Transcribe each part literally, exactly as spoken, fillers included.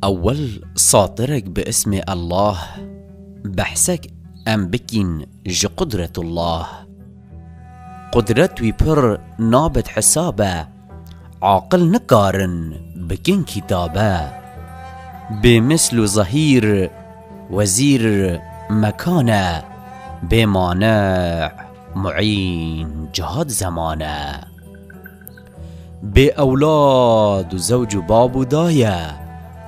أول ساطرك باسم الله بحسك أم بكين ج قدرة الله. قدرتوي بر نابت حسابه عاقل نكارن بكين كتابه. بمثل ظهير وزير مكانه بمانع معين جهاد زمانه. بأولاد وزوج باب ودايه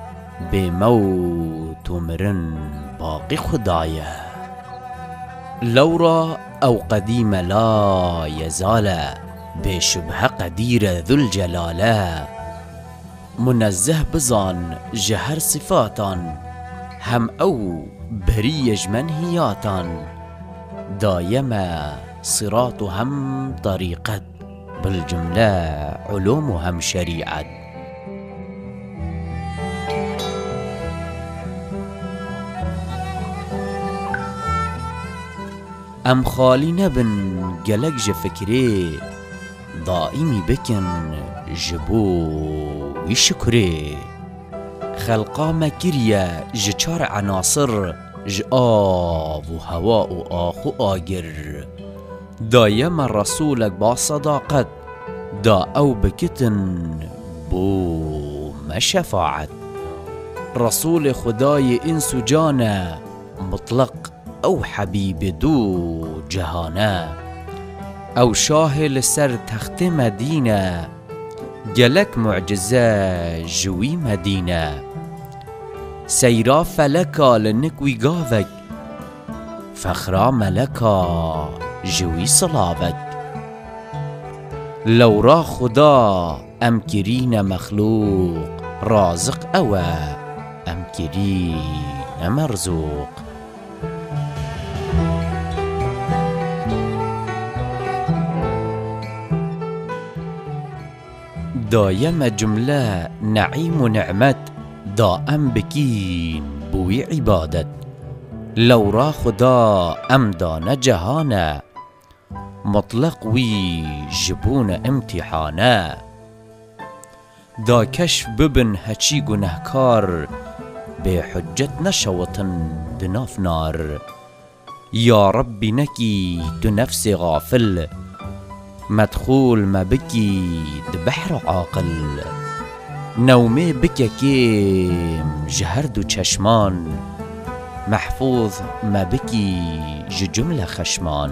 بموت ومرن باقي خدايه. لورا أو قديم لا يزال بشبه قدير ذو الجلالة. منزه بزان جهر صفاتا هم أو بريج منهياتا. دايما صراط هم طريقة بالجملة علوم هم شريعة. ام خالی نبن گلک ج فکری دائمی بکن جبو شکری. خلقا مکریه ج چار عناصر ج آب و هوا و آخ و آگر. دایم رسولک با صداقت دا او بکتن بو مشفاعت. رسول خدای انس و جانه مطلق او حبیب دو جهانه. او شاه لسر تخت مدینه گلک معجزه جوی مدینه. سیرا فلکا لنکوی گاوک فخرا ملکا جوی صلاوک. لورا خدا ام کرین مخلوق رازق اوه ام کرین مرزوق. دایم جمله نعیم و نعمت دائم بکین بوی عبادت. لورا خدا ام دان جهانه مطلق وی جبون امتحانه. دا کشف ببن هچی گنهکار به حجت نشوتن دناف نار. یا ربی نکی تو نفس غافل مدخول ما بكي بحر عاقل. نومي بكي كيم جهرد چشمان محفوظ ما بكي جملة خشمان.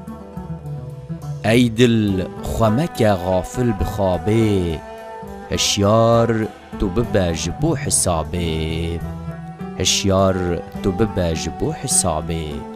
اي دل خمك غافل بخابي هشيار تو ببا جبو حسابي. هشيار تو ببا جبو حسابي.